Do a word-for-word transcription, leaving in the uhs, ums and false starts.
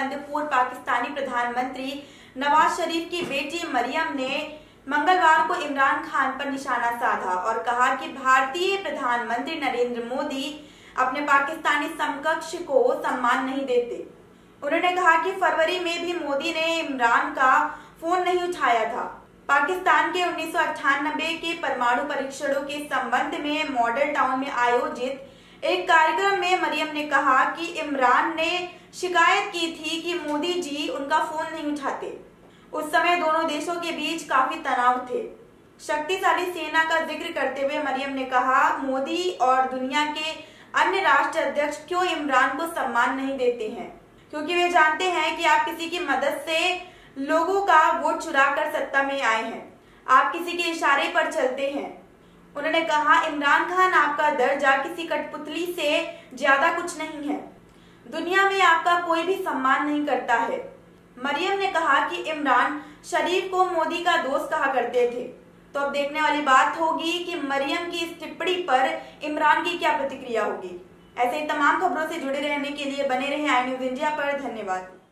संबंध पूर्व पाकिस्तानी प्रधानमंत्री नवाज शरीफ की बेटी मरियम ने मंगलवार को इमरान खान पर निशाना साधा और कहा कि भारतीय प्रधानमंत्री नरेंद्र मोदी अपने पाकिस्तानी समकक्ष को सम्मान नहीं देते। उन्होंने कहा कि फरवरी में भी मोदी ने इमरान का फोन नहीं उठाया था। पाकिस्तान के उन्नीस सौ अट्ठानबे के परमाणु परीक्षणों के संबंध में मॉडल टाउन में आयोजित एक कार्यक्रम में मरियम ने कहा कि इमरान ने शिकायत की थी कि मोदी जी उनका फोन नहीं उठाते। उस समय दोनों देशों के बीच काफी तनाव थे। शक्तिशाली सेना का जिक्र करते हुए मरियम ने कहा, मोदी और दुनिया के अन्य राष्ट्र अध्यक्ष क्यों इमरान को सम्मान नहीं देते हैं? क्योंकि वे जानते हैं कि आप किसी की मदद से लोगों का वोट चुरा कर सत्ता में आए हैं। आप किसी के इशारे पर चलते हैं। उन्होंने कहा, इमरान खान आपका दर्जा किसी कठपुतली से ज्यादा कुछ नहीं है। दुनिया में आपका कोई भी सम्मान नहीं करता है। मरियम ने कहा कि इमरान शरीफ को मोदी का दोस्त कहा करते थे। तो अब देखने वाली बात होगी कि मरियम की इस टिप्पणी पर इमरान की क्या प्रतिक्रिया होगी। ऐसे ही तमाम खबरों से जुड़े रहने के लिए बने रहें आई न्यूज़ इंडिया पर। धन्यवाद।